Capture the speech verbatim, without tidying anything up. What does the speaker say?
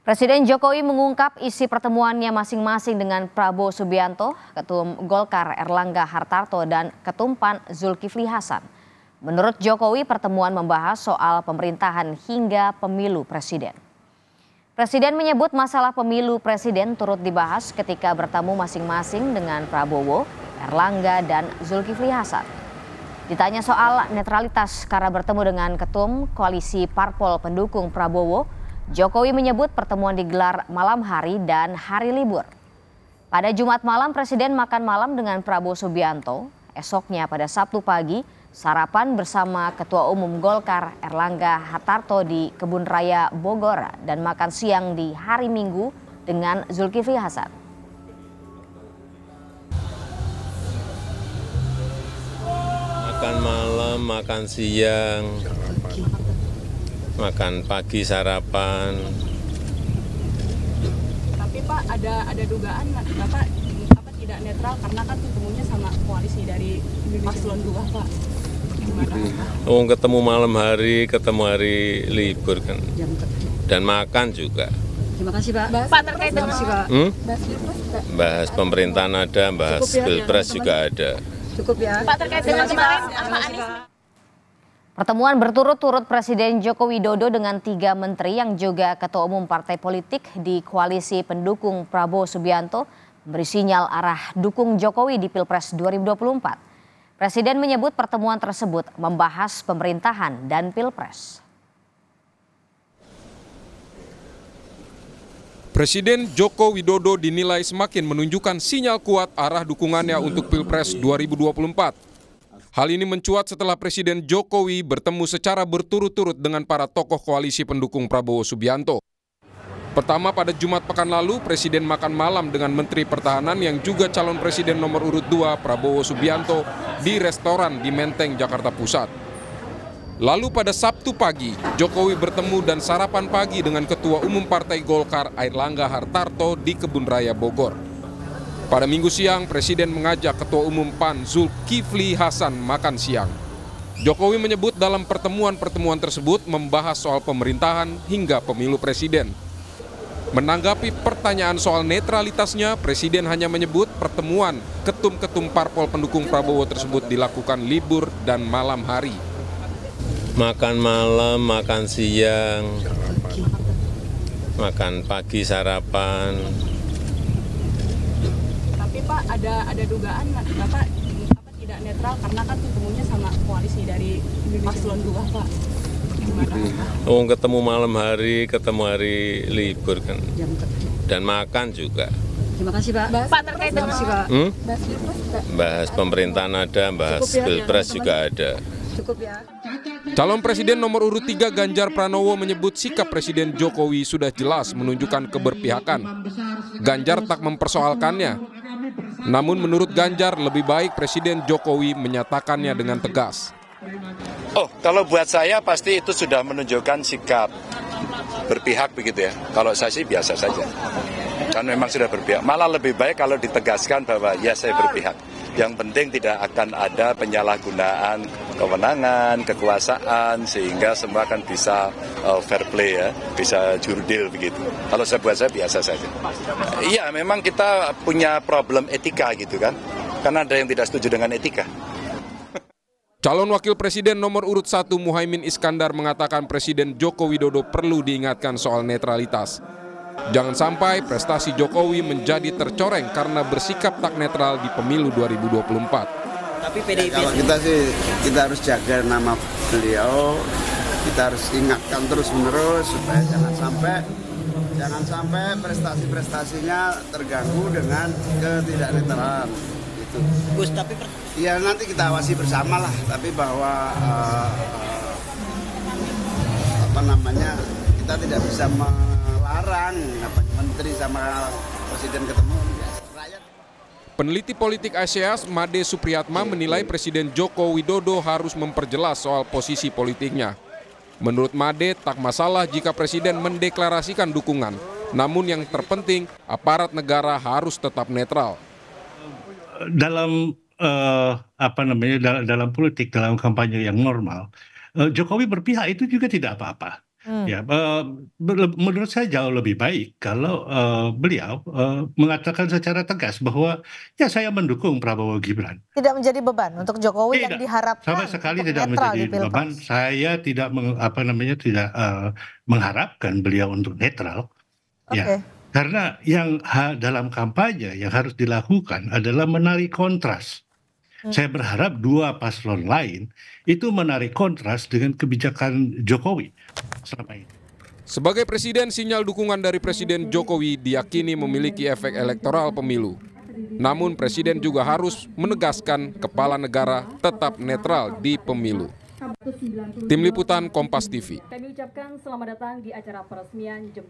Presiden Jokowi mengungkap isi pertemuannya masing-masing dengan Prabowo Subianto, Ketum Golkar Erlangga Hartarto, dan Ketum P A N Zulkifli Hasan. Menurut Jokowi, pertemuan membahas soal pemerintahan hingga pemilu presiden. Presiden menyebut masalah pemilu presiden turut dibahas ketika bertemu masing-masing dengan Prabowo, Erlangga, dan Zulkifli Hasan. Ditanya soal netralitas karena bertemu dengan Ketum Koalisi Parpol pendukung Prabowo, Jokowi menyebut pertemuan digelar malam hari dan hari libur. Pada Jumat malam, Presiden makan malam dengan Prabowo Subianto. Esoknya pada Sabtu pagi, sarapan bersama Ketua Umum Golkar Erlangga Hartarto di Kebun Raya Bogor dan makan siang di hari Minggu dengan Zulkifli Hasan. Makan malam, makan siang, makan pagi sarapan. Tapi Pak, ada ada dugaan Bapak apa tidak netral karena kan ketemunya sama koalisi dari paslon dua, Pak. Oh, ketemu malam hari, ketemu hari libur kan. Dan makan juga. Terima kasih Pak. Pak terkait dengan Pak. Hmm? Bahas pemerintahan ada, bahas pilpres juga ada. Cukup ya. Pak terkait dengan kemarin sama Anies. Pertemuan berturut-turut Presiden Joko Widodo dengan tiga menteri yang juga ketua umum partai politik di koalisi pendukung Prabowo Subianto memberi sinyal arah dukung Jokowi di Pilpres dua ribu dua puluh empat. Presiden menyebut pertemuan tersebut membahas pemerintahan dan Pilpres. Presiden Joko Widodo dinilai semakin menunjukkan sinyal kuat arah dukungannya untuk Pilpres dua ribu dua puluh empat. Hal ini mencuat setelah Presiden Jokowi bertemu secara berturut-turut dengan para tokoh koalisi pendukung Prabowo Subianto. Pertama, pada Jumat pekan lalu, Presiden makan malam dengan Menteri Pertahanan yang juga calon Presiden nomor urut dua Prabowo Subianto di restoran di Menteng, Jakarta Pusat. Lalu pada Sabtu pagi, Jokowi bertemu dan sarapan pagi dengan Ketua Umum Partai Golkar Erlangga Hartarto di Kebun Raya Bogor. Pada Minggu siang, Presiden mengajak Ketua Umum P A N Zulkifli Hasan makan siang. Jokowi menyebut dalam pertemuan-pertemuan tersebut membahas soal pemerintahan hingga pemilu presiden. Menanggapi pertanyaan soal netralitasnya, Presiden hanya menyebut pertemuan ketum-ketum parpol pendukung Prabowo tersebut dilakukan libur dan malam hari. Makan malam, makan siang, makan pagi sarapan. Tapi Pak, ada ada dugaan Bapak apa tidak netral karena kan ketemunya sama koalisi dari paslon dua, Pak. Oh, ketemu malam hari, ketemu hari libur kan. Dan makan juga. Terima kasih Pak. Pak terkait dengan Pak. Hmm? Bahas pemerintahan ada, bahas pilpres juga ada. Cukup ya. Calon Presiden nomor urut tiga Ganjar Pranowo menyebut sikap Presiden Jokowi sudah jelas menunjukkan keberpihakan. Ganjar tak mempersoalkannya. Namun menurut Ganjar lebih baik Presiden Jokowi menyatakannya dengan tegas. Oh, kalau buat saya pasti itu sudah menunjukkan sikap berpihak begitu ya. Kalau saya sih biasa saja. Kan memang sudah berpihak. Malah lebih baik kalau ditegaskan bahwa ya saya berpihak. Yang penting tidak akan ada penyalahgunaan kewenangan, kekuasaan, sehingga semua akan bisa uh, fair play ya, bisa jurdil begitu. Kalau saya buat saya biasa saja. Iya, memang kita punya problem etika gitu kan, karena ada yang tidak setuju dengan etika. Calon Wakil Presiden nomor urut satu Muhaimin Iskandar mengatakan Presiden Joko Widodo perlu diingatkan soal netralitas. Jangan sampai prestasi Jokowi menjadi tercoreng karena bersikap tak netral di pemilu dua ribu dua puluh empat. Tapi P D I P kalau kita sih kita harus jaga nama beliau, kita harus ingatkan terus-menerus supaya jangan sampai jangan sampai prestasi-prestasinya terganggu dengan ketidaknetralan. Gitu. Gus, tapi ya nanti kita awasi bersama lah, tapi bahwa uh, uh, apa namanya kita tidak bisa melarang apa, menteri sama presiden ketemu. Rakyat. Peneliti politik Aseas Made Supriyatma menilai Presiden Joko Widodo harus memperjelas soal posisi politiknya. Menurut Made, tak masalah jika Presiden mendeklarasikan dukungan, namun yang terpenting aparat negara harus tetap netral. Dalam uh, apa namanya dalam, dalam politik, dalam kampanye yang normal, uh, Jokowi berpihak itu juga tidak apa-apa. Hmm. Ya, uh, menurut saya jauh lebih baik kalau uh, beliau uh, mengatakan secara tegas bahwa ya saya mendukung Prabowo Gibran. Tidak menjadi beban untuk Jokowi tidak, yang diharapkan sama sekali untuk tidak menjadi beban. Saya tidak meng, apa namanya tidak uh, mengharapkan beliau untuk netral. Okay. Ya, karena yang ha, dalam kampanye yang harus dilakukan adalah menarik kontras. Saya berharap dua paslon lain itu menarik kontras dengan kebijakan Jokowi selama ini. Sebagai presiden, sinyal dukungan dari Presiden Jokowi diyakini memiliki efek elektoral pemilu. Namun presiden juga harus menegaskan kepala negara tetap netral di pemilu. Tim Liputan Kompas T V. Kami ucapkan selamat datang di acara peresmian